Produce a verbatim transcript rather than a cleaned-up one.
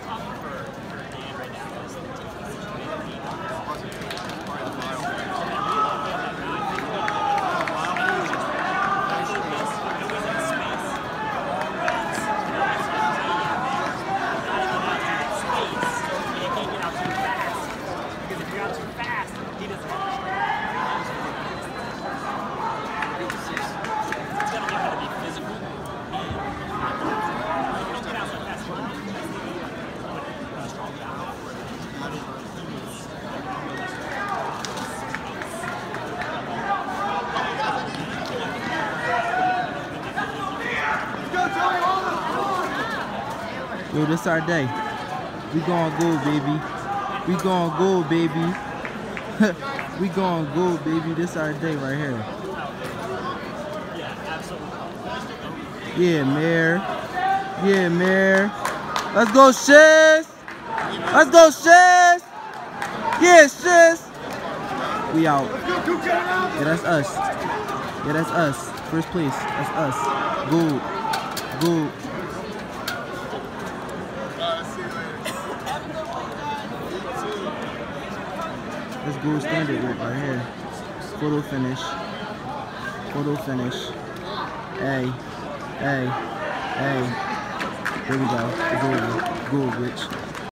Yo, this our day. We going gold, baby. We going gold, baby. We going gold, baby. This our day right here. Yeah, Mayor. Yeah, Mayor. Let's go, Shiz. Let's go, Shiz. Yeah, Shiz. We out. Yeah, that's us. Yeah, that's us. First place. That's us. Gold. Gold. Let's go standard work right here. Photo finish. Photo finish. Hey. Hey. Hey. There we go. Gold. Gold, bitch.